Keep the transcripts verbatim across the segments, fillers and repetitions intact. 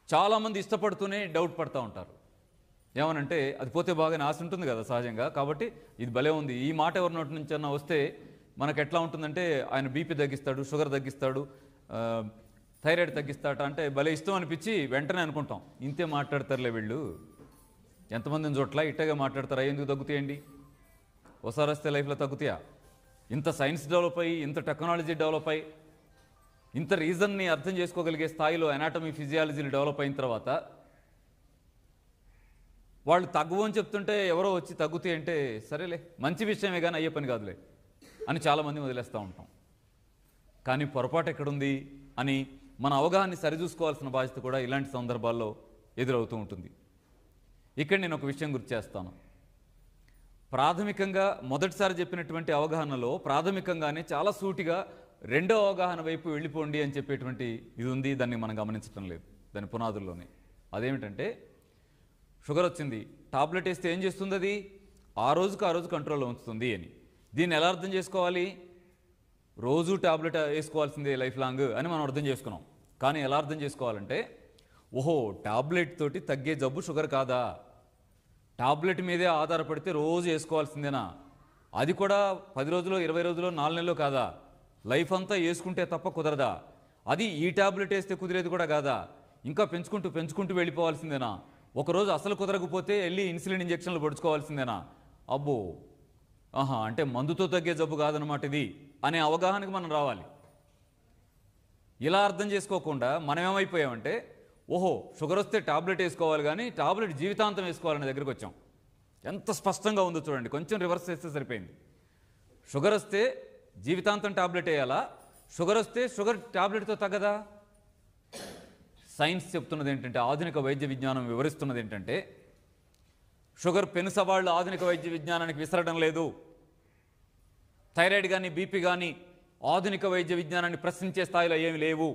చాలామంది ఇష్టపడుతూనే డౌట్ పడుతూ ఉంటారు. ఏమనంటే అది పోతే బాగానే ఆశ ఉంటుంది కదా సహజంగా. కాబట్టి ఇది భలే ఉంది, ఈ మాట ఎవరి నోటి నుంచి అన్నా వస్తే మనకు ఎట్లా ఉంటుందంటే ఆయన బీపీ తగ్గిస్తాడు, షుగర్ తగ్గిస్తాడు, థైరాయిడ్ తగ్గిస్తాడు అంటే భలే ఇష్టం అనిపించి వెంటనే అనుకుంటాం ఇంతే మాట్లాడతారులే వీళ్ళు, ఎంతమందిని చోట్ల ఇట్టగా మాట్లాడతారా, ఎందుకు తగ్గుతాయండి, ఒకసారి వస్తే లైఫ్లో తగ్గుతాయా? ఇంత సైన్స్ డెవలప్ అయ్యి, ఇంత టెక్నాలజీ డెవలప్ అయ్యి, ఇంత రీజన్ని అర్థం చేసుకోగలిగే స్థాయిలో అనాటమీ ఫిజియాలజీలు డెవలప్ అయిన తర్వాత వాళ్ళు తగ్గు అని చెప్తుంటే ఎవరో వచ్చి తగ్గుతాయి అంటే సరేలే మంచి విషయమే కానీ అయ్యే పని కాదులే అని చాలామంది వదిలేస్తూ ఉంటాం. కానీ పొరపాటు ఎక్కడుంది అని మన అవగాహనని సరిచూసుకోవాల్సిన బాధ్యత కూడా ఇలాంటి సందర్భాల్లో ఎదురవుతూ ఉంటుంది. ఇక్కడ నేను ఒక విషయం గుర్తు చేస్తాను. ప్రాథమికంగా మొదటిసారి చెప్పినటువంటి అవగాహనలో ప్రాథమికంగానే చాలా సూటిగా రెండో అవగాహన వైపు వెళ్ళిపోండి అని చెప్పేటువంటి ఇది ఉంది. దాన్ని మనం గమనించడం లేదు దాని పునాదుల్లోనే. అదేమిటంటే షుగర్ వచ్చింది, టాబ్లెట్ వేస్తే ఏం చేస్తుంది, అది ఆ రోజుకు ఆ రోజు కంట్రోల్లో ఉంచుతుంది అని. దీన్ని ఎలా అర్థం చేసుకోవాలి? రోజు టాబ్లెట్ వేసుకోవాల్సిందే లైఫ్ లాంగ్ అని మనం అర్థం చేసుకున్నాం. కానీ ఎలా అర్థం చేసుకోవాలంటే ఓహో టాబ్లెట్ తోటి తగ్గే జబ్బు షుగర్ కాదా, టాబ్లెట్ మీదే ఆధారపడితే రోజు వేసుకోవాల్సిందేనా, అది కూడా పది రోజులు ఇరవై రోజులు నాలుగు నెలలు కాదా, లైఫ్ అంతా వేసుకుంటే తప్ప కుదరదా, అది ఈ టాబ్లెట్ వేస్తే కుదిరేది కూడా కాదా, ఇంకా పెంచుకుంటూ పెంచుకుంటూ వెళ్ళిపోవాల్సిందేనా, ఒకరోజు అసలు కుదరకపోతే వెళ్ళి ఇన్సులిన్ ఇంజక్షన్లు పొడుచుకోవాల్సిందేనా, అబ్బో ఆహా అంటే మందుతో తగ్గే జబ్బు కాదనమాట ఇది అనే అవగాహనకి మనం రావాలి. ఇలా అర్థం చేసుకోకుండా మనం ఏమైపోయామంటే ఓహో షుగర్ వస్తే టాబ్లెట్ వేసుకోవాలి కానీ టాబ్లెట్ జీవితాంతం వేసుకోవాలనే దగ్గరికి వచ్చాం. ఎంత స్పష్టంగా ఉందో చూడండి, కొంచెం రివర్స్ చేస్తే సరిపోయింది. షుగర్ వస్తే జీవితాంతం టాబ్లెట్ వేయాలా, షుగర్ వస్తే షుగర్ టాబ్లెట్తో తగ్గదా? సైన్స్ చెప్తున్నది ఏంటంటే, ఆధునిక వైద్య విజ్ఞానం వివరిస్తున్నది ఏంటంటే షుగర్ పెను సవాళ్ళు ఆధునిక వైద్య విజ్ఞానానికి విసరడం లేదు. థైరాయిడ్ కానీ బీపీ కానీ ఆధునిక వైద్య విజ్ఞానాన్ని ప్రశ్నించే స్థాయిలో ఏమి లేవు.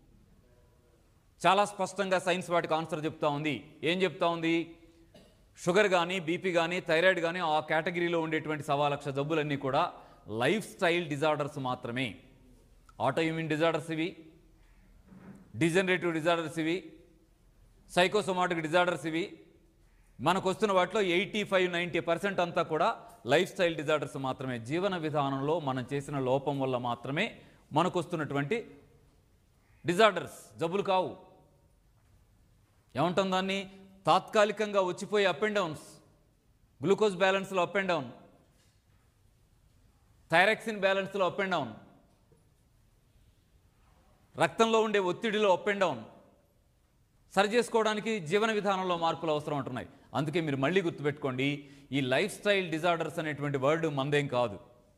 చాలా స్పష్టంగా సైన్స్ వాటికి ఆన్సర్ చెప్తా ఉంది. ఏం చెప్తా ఉంది? షుగర్ కానీ బీపీ కానీ థైరాయిడ్ కానీ ఆ కేటగిరీలో ఉండేటువంటి సవా లక్ష జబ్బులన్నీ కూడా లైఫ్ స్టైల్ డిజార్డర్స్ మాత్రమే. ఆటో ఇమ్యూన్ డిజార్డర్స్ ఇవి, డిజనరేటివ్ డిజార్డర్స్ ఇవి, సైకోసోమాటిక్ డిజార్డర్స్ ఇవి. మనకు వస్తున్న వాటిలో ఎయిటీ ఫైవ్ నైంటీ పర్సెంట్ అంతా కూడా లైఫ్ స్టైల్ డిజార్డర్స్ మాత్రమే. జీవన విధానంలో మనం చేసిన లోపం వల్ల మాత్రమే మనకు వస్తున్నటువంటి డిజార్డర్స్, జబ్బులు కావు. ఏమంటాం దాన్ని? తాత్కాలికంగా వచ్చిపోయే అప్ అండ్ డౌన్స్, గ్లూకోజ్ బ్యాలెన్స్లో అప్ అండ్ డౌన్, థైరాక్సిన్ బ్యాలెన్స్లో అప్ అండ్ డౌన్, రక్తంలో ఉండే ఒత్తిడిలో అప్ అండ్ డౌన్. సరి చేసుకోవడానికి జీవన విధానంలో మార్పులు అవసరం ఉంటున్నాయి. అందుకే మీరు మళ్ళీ గుర్తుపెట్టుకోండి, ఈ లైఫ్ స్టైల్ డిజార్డర్స్ అనేటువంటి వర్డ్ మందేం కాదు.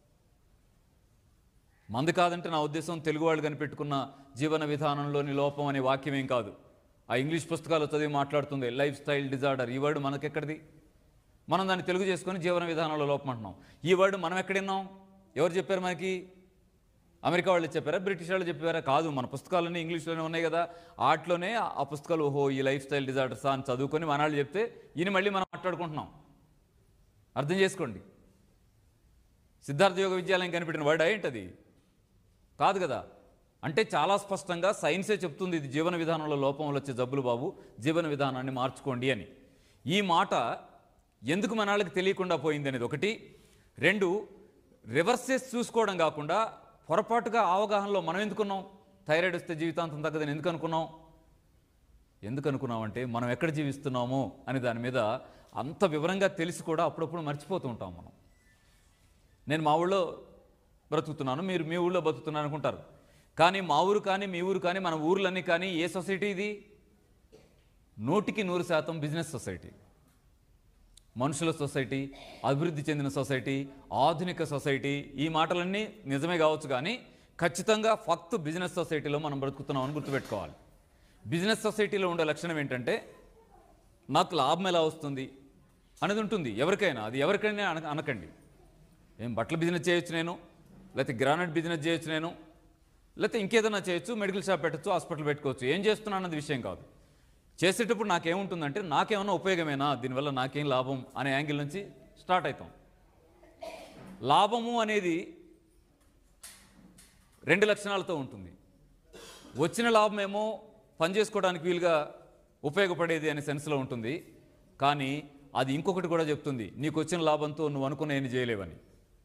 మంది కాదంటే నా ఉద్దేశం తెలుగు వాళ్ళు కనిపెట్టుకున్న జీవన విధానంలోని లోపం అనే వాక్యం ఏం కాదు. ఆ ఇంగ్లీష్ పుస్తకాలు చదివి మాట్లాడుతుంది లైఫ్ స్టైల్ డిజార్డర్. ఈ వర్డ్ మనకెక్కడిది? మనం దాన్ని తెలుగు చేసుకొని జీవన విధానంలో లోపం అంటున్నాం. ఈ వర్డ్ మనం ఎక్కడిన్నాం? ఎవరు చెప్పారు మనకి? అమెరికా వాళ్ళు చెప్పారా, బ్రిటిష్ వాళ్ళు చెప్పారా? కాదు, మన పుస్తకాలన్నీ ఇంగ్లీష్లోనే ఉన్నాయి కదా. ఆటలోనే ఆ పుస్తకాలు ఓహో ఈ లైఫ్ స్టైల్ డిజార్డర్స్ అని చదువుకొని మనాళ్ళు చెప్తే ఈయన మళ్ళీ మనం మాట్లాడుకుంటున్నాం. అర్థం చేసుకోండి. సిద్ధార్థ యోగ విద్యాలయం కనిపెట్టిన వర్డ్ ఏంటది? కాదు కదా. అంటే చాలా స్పష్టంగా సైన్సే చెప్తుంది ఇది జీవన విధానంలో లోపం వల్ల వచ్చే జబ్బులు బాబు, జీవన విధానాన్ని మార్చుకోండి అని. ఈ మాట ఎందుకు మనాళ్ళకి తెలియకుండా పోయింది అనేది ఒకటి. రెండు, రివర్సెస్ చూసుకోవడం కాకుండా పొరపాటుగా అవగాహనలో మనం ఎందుకున్నాం? థైరాయిడ్ వస్తే జీవితాంతం తగ్గదని ఎందుకు అనుకున్నాం? ఎందుకు అనుకున్నామంటే మనం ఎక్కడ జీవిస్తున్నామో అని దాని మీద అంత వివరంగా తెలిసి కూడా అప్పుడప్పుడు మర్చిపోతూ ఉంటాం మనం. నేను మా ఊళ్ళో బ్రతుకుతున్నాను, మీరు మీ ఊళ్ళో బతుకుతున్నాను అనుకుంటారు. కానీ మా ఊరు కానీ మీ ఊరు కానీ మన ఊర్లన్నీ కానీ ఏ సొసైటీ ఇది? నూటికి నూరు శాతం బిజినెస్ సొసైటీ, మనుషుల సొసైటీ, అభివృద్ధి చెందిన సొసైటీ, ఆధునిక సొసైటీ. ఈ మాటలన్నీ నిజమే కావచ్చు కానీ ఖచ్చితంగా ఫక్త్ బిజినెస్ సొసైటీలో మనం బ్రతుకుతున్నామని గుర్తుపెట్టుకోవాలి. బిజినెస్ సొసైటీలో ఉండే లక్షణం ఏంటంటే నాకు లాభం ఎలా వస్తుంది అనేది ఉంటుంది ఎవరికైనా. అది ఎవరికైనా అన అనకండి ఏం బట్టల బిజినెస్ చేయొచ్చు నేను, లేకపోతే గ్రానైట్ బిజినెస్ చేయొచ్చు నేను, లేకపోతే ఇంకేదైనా చేయొచ్చు, మెడికల్ షాప్ పెట్టచ్చు, హాస్పిటల్ పెట్టుకోవచ్చు. ఏం చేస్తున్నా అన్నది విషయం కాదు. చేసేటప్పుడు నాకేముంటుందంటే నాకేమన్నా ఉపయోగమేనా, దీనివల్ల నాకేం లాభం అనే యాంగిల్ నుంచి స్టార్ట్ అవుతాం. లాభము అనేది రెండు లక్షణాలతో ఉంటుంది. వచ్చిన లాభమేమో పని చేసుకోవడానికి వీలుగా ఉపయోగపడేది అనే సెన్స్లో ఉంటుంది. కానీ అది ఇంకొకటి కూడా చెప్తుంది, నీకు వచ్చిన లాభంతో నువ్వు అనుకున్న ఏమి చేయలేవని.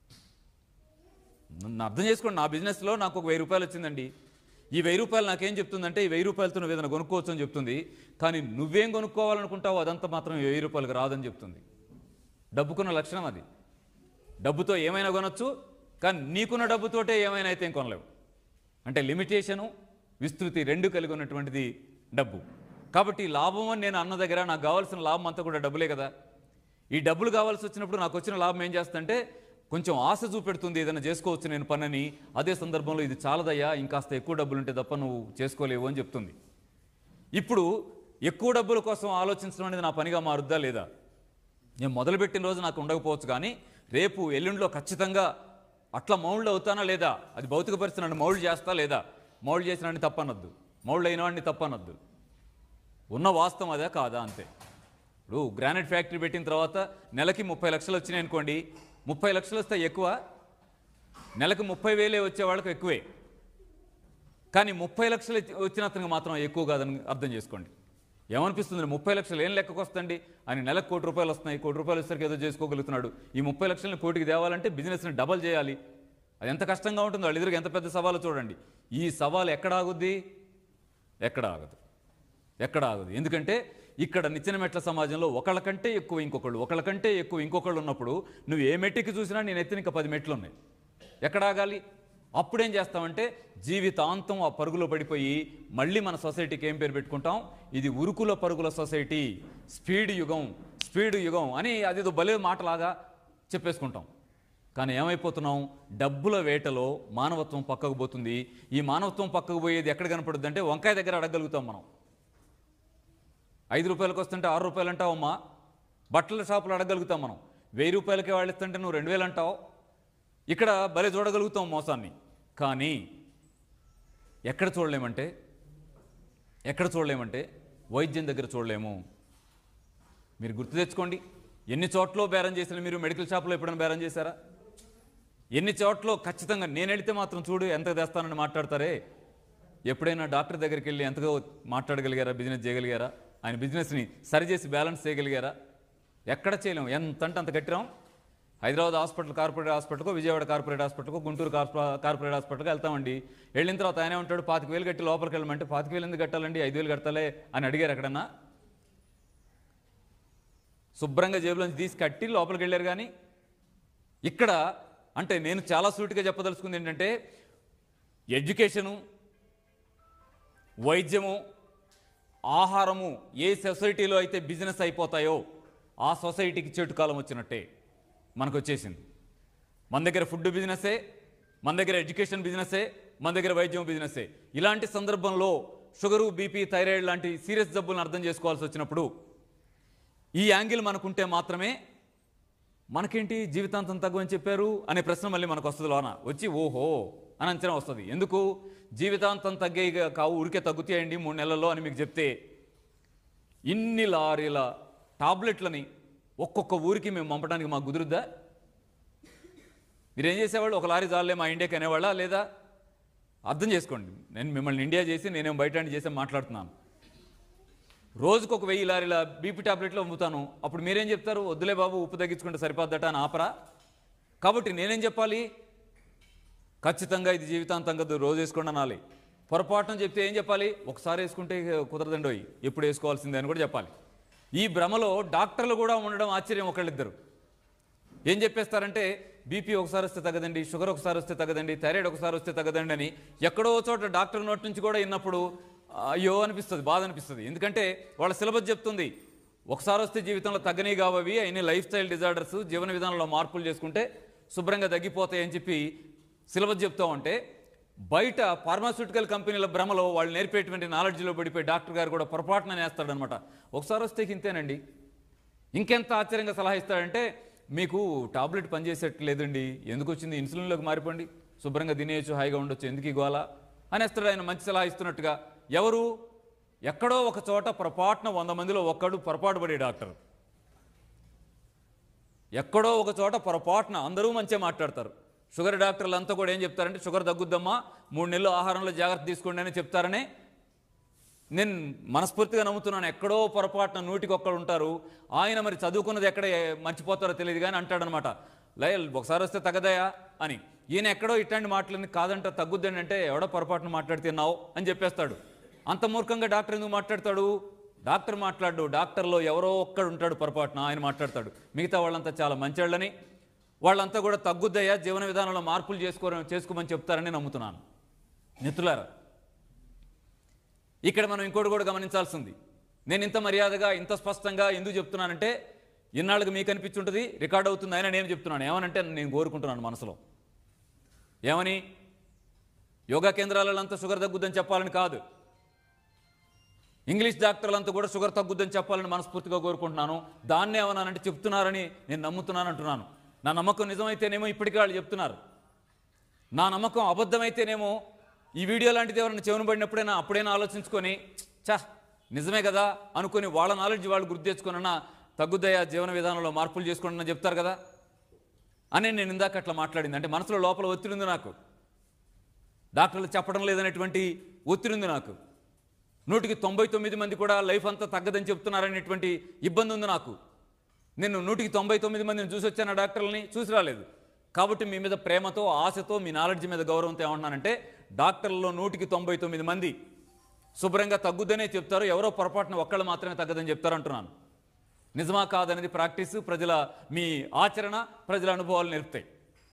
నన్ను అర్థం చేసుకోండి, నా బిజినెస్లో నాకు ఒక వెయ్యి రూపాయలు వచ్చిందండి. ఈ వెయ్యి రూపాయలు నాకేం చెప్తుందంటే ఈ వెయ్యి రూపాయలతో నువ్వు ఏదైనా కొనుక్కోవచ్చు అని చెప్తుంది. కానీ నువ్వేం కొనుక్కోవాలనుకుంటావో అదంతా మాత్రం వెయ్యి రూపాయలకు రాదని చెప్తుంది. డబ్బుకున్న లక్షణం అది. డబ్బుతో ఏమైనా కొనొచ్చు, కానీ నీకున్న డబ్బుతోటే ఏమైనా అయితే కొనలేవు. అంటే లిమిటేషను, విస్తృతి రెండు కలిగి ఉన్నటువంటిది డబ్బు. కాబట్టి లాభం అని నేను అన్న దగ్గర నాకు కావాల్సిన లాభం అంతా కూడా డబ్బులే కదా. ఈ డబ్బులు కావాల్సి వచ్చినప్పుడు నాకు వచ్చిన లాభం ఏం చేస్తుందంటే కొంచెం ఆశ చూపెడుతుంది, ఏదైనా చేసుకోవచ్చు నేను పనని. అదే సందర్భంలో ఇది చాలదయ్యా, ఇంకాస్త ఎక్కువ డబ్బులు ఉంటే తప్ప నువ్వు చేసుకోలేవు అని చెప్తుంది. ఇప్పుడు ఎక్కువ డబ్బుల కోసం ఆలోచించడం అనేది నా పనిగా మారుద్దా లేదా? నేను మొదలుపెట్టిన రోజు నాకు ఉండకపోవచ్చు, కానీ రేపు ఎల్లుండిలో ఖచ్చితంగా అట్లా మౌల్డ్ అవుతానా లేదా, అది భౌతిక పరిస్థితి నన్ను మౌల్డ్ చేస్తా లేదా, మౌల్డ్ చేసినాడిని తప్పనొద్దు, మౌల్డ్ అయిన వాడిని తప్పనొద్దు. ఉన్న వాస్తవం అదే కాదా అంతే. ఇప్పుడు గ్రానైట్ ఫ్యాక్టరీ పెట్టిన తర్వాత నెలకి ముప్పై లక్షలు వచ్చినాయి అనుకోండి, ముప్పై లక్షలు వస్తే ఎక్కువ, నెలకు ముప్పై వేలే వచ్చే వాళ్ళకి ఎక్కువే. కానీ ముప్పై లక్షలు వచ్చిన అతనికి మాత్రం ఎక్కువ కాదని అర్థం చేసుకోండి. ఏమనిపిస్తుంది, ముప్పై లక్షలు ఏం లెక్కకు వస్తుంది, ఆయన నెలకు కోటి రూపాయలు వస్తున్నాయి, కోటి రూపాయలు వచ్చేసరికి ఏదో చేసుకోగలుగుతున్నాడు. ఈ ముప్పై లక్షలని కోటికి తేవాలంటే బిజినెస్ని డబల్ చేయాలి. అది ఎంత కష్టంగా ఉంటుందో, వాళ్ళు ఎదురుగా ఎంత పెద్ద సవాలు చూడండి. ఈ సవాలు ఎక్కడ ఆగుద్ది? ఎక్కడ ఆగదు, ఎక్కడ ఆగదు. ఎందుకంటే ఇక్కడ నిచ్చెన మెట్ల సమాజంలో ఒకళ్ళకంటే ఎక్కువ ఇంకొకళ్ళు, ఒకళ్ళకంటే ఎక్కువ ఇంకొకళ్ళు ఉన్నప్పుడు నువ్వు ఏ మెట్టుకి చూసినా నేను ఎత్తిన ఇంకా పది మెట్లు ఉన్నాయి, ఎక్కడ ఆగాలి? అప్పుడేం చేస్తామంటే జీవితాంతం ఆ పరుగులో పడిపోయి మళ్ళీ మన సొసైటీకి ఏం పేరు పెట్టుకుంటాం, ఇది ఉరుకుల పరుగుల సొసైటీ, స్పీడ్ యుగం, స్పీడ్ యుగం అని అదేదో భలే మాటలాగా చెప్పేసుకుంటాం. కానీ ఏమైపోతున్నాం, డబ్బుల వేటలో మానవత్వం పక్కకు పోతుంది. ఈ మానవత్వం పక్కకు పోయేది ఎక్కడ కనపడుద్ది అంటే వంకాయ దగ్గర అడగలుగుతాం మనం. ఐదు రూపాయలకు వస్తుంటే ఆరు రూపాయలు అంటావు అమ్మా, బట్టల షాపులు అడగలుగుతాం మనం. వెయ్యి రూపాయలకే వాళ్ళు ఇస్తుంటే నువ్వు రెండు వేలు అంటావు. ఇక్కడ భలే చూడగలుగుతాం మోసాన్ని. కానీ ఎక్కడ చూడలేమంటే ఎక్కడ చూడలేమంటే వైద్యం దగ్గర చూడలేము. మీరు గుర్తు తెచ్చుకోండి, ఎన్ని చోట్ల బేరం చేసిన మీరు మెడికల్ షాప్లో ఎప్పుడైనా బేరం చేశారా? ఎన్ని చోట్ల ఖచ్చితంగా నేను వెళితే మాత్రం చూడు ఎంత తెస్తానని మాట్లాడతారే. ఎప్పుడైనా డాక్టర్ దగ్గరికి వెళ్ళి ఎంతగా మాట్లాడగలిగారా, బిజినెస్ చేయగలిగారా, ఆయన బిజినెస్ని సరిచేసి బ్యాలెన్స్ చేయగలిగారా? ఎక్కడ చేయలేము. ఎంత అంటే అంత కట్టిరాం. హైదరాబాద్ హాస్పిటల్, కార్పొరేట్ హాస్పిటల్కో, విజయవాడ కార్పొరేట్ హాస్పిటల్కో, గుంటూరు కార్పొరేట్ హాస్పిటల్కి వెళ్తామండి. వెళ్ళిన తర్వాత ఆయనే ఉంటాడు, పాతిక వేలు కట్టి లోపలికి వెళ్ళమంటే పాతిక వేలు ఎందుకు కట్టాలండి, ఐదు వేలు కట్టాలే అని అడిగారు ఎక్కడన్నా? శుభ్రంగా జేబులోంచి తీసి కట్టి లోపలికి వెళ్ళారు. కానీ ఇక్కడ అంటే నేను చాలా సూటిగా చెప్పదలుచుకుంది ఏంటంటే ఎడ్యుకేషను, వైద్యము, ఆహారము ఏ సొసైటీలో అయితే బిజినెస్ అయిపోతాయో ఆ సొసైటీకి చెట్టు కాలం వచ్చినట్టే మనకు వచ్చేసింది. మన దగ్గర ఫుడ్ బిజినెస్సే, మన దగ్గర ఎడ్యుకేషన్ బిజినెస్సే, మన దగ్గర వైద్యం బిజినెస్సే. ఇలాంటి సందర్భంలో షుగరు, బీపీ, థైరాయిడ్ లాంటి సీరియస్ జబ్బులను అర్థం చేసుకోవాల్సి వచ్చినప్పుడు ఈ యాంగిల్ మనకుంటే మాత్రమే మనకేంటి జీవితాంతం తగ్గమని చెప్పారు అనే ప్రశ్న మళ్ళీ మనకు వస్తుంది. లోన వచ్చి ఓహో అని అంచనా వస్తుంది. ఎందుకు జీవితాంతం తగ్గే కావు, ఉరికే తగ్గుతాయండి మూడు నెలల్లో అని మీకు చెప్తే ఇన్ని లారీల టాబ్లెట్లని ఒక్కొక్క ఊరికి మేము పంపడానికి మాకు కుదురుద్దా? మీరేం చేసేవాళ్ళు, ఒక లారీ జాలే మా ఇండియాకి అనేవాళ్ళ లేదా? అర్థం చేసుకోండి, నేను మిమ్మల్ని ఇండియా చేసి నేనేం బయట చేసి మాట్లాడుతున్నాను. రోజుకు ఒక వెయ్యి లారీల బీపీ టాబ్లెట్లు అమ్ముతాను. అప్పుడు మీరేం చెప్తారు, వద్దులే బాబు ఉప్పు తగ్గించుకుంటే సరిపోద్దట అని ఆపరా? కాబట్టి నేనేం చెప్పాలి, ఖచ్చితంగా ఇది జీవితాంతంగా రోజు వేసుకోండి అనాలి. పొరపాటున చెప్తే ఏం చెప్పాలి, ఒకసారి వేసుకుంటే కుదరదండోయ్, ఎప్పుడు వేసుకోవాల్సిందే అని కూడా చెప్పాలి. ఈ భ్రమలో డాక్టర్లు కూడా ఉండడం ఆశ్చర్యం. ఒకళ్ళిద్దరు ఏం చెప్పేస్తారంటే బీపీ ఒకసారి వస్తే తగ్గదండి, షుగర్ ఒకసారి వస్తే తగ్గదండి, థైరాయిడ్ ఒకసారి వస్తే తగ్గదండి అని ఎక్కడో చోట డాక్టర్ నోటి నుంచి కూడా విన్నప్పుడు అయ్యో అనిపిస్తుంది, బాధ అనిపిస్తుంది. ఎందుకంటే వాళ్ళ సిలబస్ చెప్తుంది ఒకసారి వస్తే జీవితంలో తగ్గని కావవి అయినా లైఫ్ స్టైల్ డిజార్డర్స్, జీవన విధానంలో మార్పులు చేసుకుంటే శుభ్రంగా తగ్గిపోతాయి అని చెప్పి సిలబస్ చెప్తా ఉంటే బయట ఫార్మాస్యూటికల్ కంపెనీల భ్రమలో వాళ్ళు నేర్పేటువంటి నాలెడ్జ్లో పడిపోయి డాక్టర్ గారు కూడా పొరపాటున నేస్తాడనమాట. ఒకసారి వస్తే ఇంతేనండి. ఇంకెంత ఆశ్చర్యంగా సలహా ఇస్తాడంటే మీకు టాబ్లెట్ పనిచేసేట్లేదండి, ఎందుకు వచ్చింది, ఇన్సులిన్లోకి మారిపోండి, శుభ్రంగా తినేయచ్చు, హాయిగా ఉండొచ్చు, ఎందుకు ఇవ్వాలా అనేస్తాడు ఆయన మంచి సలహా ఇస్తున్నట్టుగా. ఎవరు, ఎక్కడో ఒక చోట పొరపాటున వంద మందిలో ఒక్కడు పొరపాటు పడే డాక్టర్, ఎక్కడో ఒక చోట పొరపాటున అందరూ మంచిగా మాట్లాడతారు. షుగర్ డాక్టర్లు అంతా కూడా ఏం చెప్తారంటే షుగర్ తగ్గుద్దమ్మా, మూడు నెలలు ఆహారంలో జాగ్రత్త తీసుకోండి అని చెప్తారనే నేను మనస్ఫూర్తిగా నమ్ముతున్నాను, ఎక్కడో పొరపాటున నూటికి ఒక్కడు ఉంటారు, ఆయన మరి చదువుకున్నది ఎక్కడ మర్చిపోతారో తెలియదు కానీ అంటాడనమాట, లయ ఒకసారి వస్తే తగ్గదయా అని. ఈయన ఎక్కడో ఇట్లాంటి మాటలని కాదంట తగ్గుద్దండి అంటే ఎవడో పొరపాటున మాట్లాడితేన్నావు అని చెప్పేస్తాడు. అంత మూర్ఖంగా డాక్టర్ ఎందుకు మాట్లాడతాడు? డాక్టర్ మాట్లాడు, డాక్టర్లో ఎవరో ఒక్కడు ఉంటాడు పొరపాటున, ఆయన మాట్లాడతాడు. మిగతా వాళ్ళంతా చాలా మంచోళ్ళని, వాళ్ళంతా కూడా తగ్గుద్దయ్యా, జీవన విధానంలో మార్పులు చేసుకో చేసుకోమని చెప్తారని నమ్ముతున్నాను. మిత్రులారా, ఇక్కడ మనం ఇంకోటి కూడా గమనించాల్సింది. నేను ఇంత మర్యాదగా ఇంత స్పష్టంగా ఎందుకు చెప్తున్నానంటే, ఇన్నాళ్ళకి మీకు అనిపించుంటుంది, రికార్డ్ అవుతుంది, అయినా నేను చెప్తున్నాను. ఏమనంటే నేను కోరుకుంటున్నాను మనసులో, ఏమని, యోగా కేంద్రాలంతా షుగర్ తగ్గుద్దని చెప్పాలని కాదు, ఇంగ్లీష్ డాక్టర్లంతా కూడా షుగర్ తగ్గుద్దని చెప్పాలని మనస్ఫూర్తిగా కోరుకుంటున్నాను. దాన్నే ఏమన్నానంటే చెప్తున్నారని నేను నమ్ముతున్నాను అంటున్నాను. నా నమ్మకం నిజమైతేనేమో ఇప్పటికీ వాళ్ళు చెప్తున్నారు, నా నమ్మకం అబద్ధమైతేనేమో ఈ వీడియో లాంటిది ఎవరైనా చెవును పడినప్పుడైనా అప్పుడైనా ఆలోచించుకొని చా నిజమే కదా అనుకుని వాళ్ళ నాలెడ్జ్ వాళ్ళు గుర్తు తెచ్చుకున్నా తగ్గుదయ జీవన విధానంలో మార్పులు చేసుకోండి అని చెప్తారు కదా అని నేను ఇందాక అట్లా మాట్లాడింది. అంటే మనసులో లోపల ఒత్తిడి ఉంది నాకు, డాక్టర్లు చెప్పడం లేదనేటువంటి ఒత్తిడి ఉంది నాకు. నూటికి తొంభై తొమ్మిది మంది కూడా లైఫ్ అంతా తగ్గదని చెప్తున్నారనేటువంటి ఇబ్బంది ఉంది నాకు. నేను నూటికి తొంభై తొమ్మిది మందిని చూసి వచ్చాను, డాక్టర్లని చూసి రాలేదు. కాబట్టి మీ మీద ప్రేమతో, ఆశతో, మీ నాలెడ్జ్ మీద గౌరవంతో ఏమంటున్నానంటే, డాక్టర్లలో నూటికి తొంభై తొమ్మిది మంది శుభ్రంగా తగ్గుద్దనే చెప్తారు, ఎవరో పొరపాటున ఒక్కళ్ళు మాత్రమే తగ్గదని చెప్తారు అంటున్నాను. నిజమా కాదనేది ప్రాక్టీసు, ప్రజల మీ ఆచరణ, ప్రజల అనుభవాలు నేర్పుతాయి.